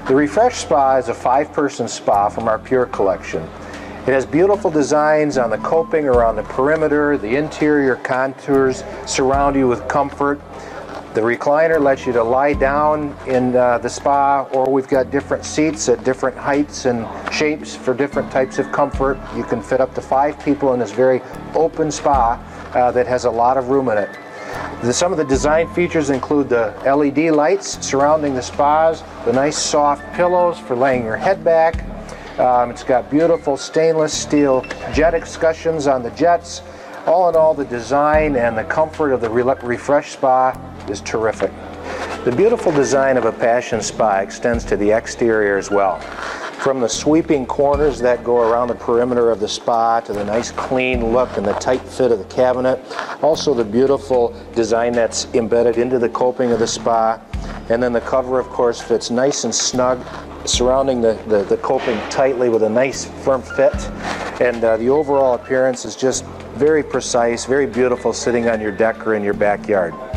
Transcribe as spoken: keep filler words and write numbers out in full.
The Refresh Spa is a five-person spa from our Pure collection. It has beautiful designs on the coping around the perimeter. The interior contours surround you with comfort. The recliner lets you to lie down in uh, the spa, or we've got different seats at different heights and shapes for different types of comfort. You can fit up to five people in this very open spa uh, that has a lot of room in it. The, some of the design features include the L E D lights surrounding the spas, the nice soft pillows for laying your head back. Um, it's got beautiful stainless steel jet escutcheons on the jets. All in all, the design and the comfort of the Re Refresh Spa is terrific. The beautiful design of a Passion Spa extends to the exterior as well. From the sweeping corners that go around the perimeter of the spa to the nice clean look and the tight fit of the cabinet. Also the beautiful design that's embedded into the coping of the spa. And then the cover, of course, fits nice and snug, surrounding the, the, the coping tightly with a nice firm fit. And uh, the overall appearance is just very precise, very beautiful, sitting on your deck or in your backyard.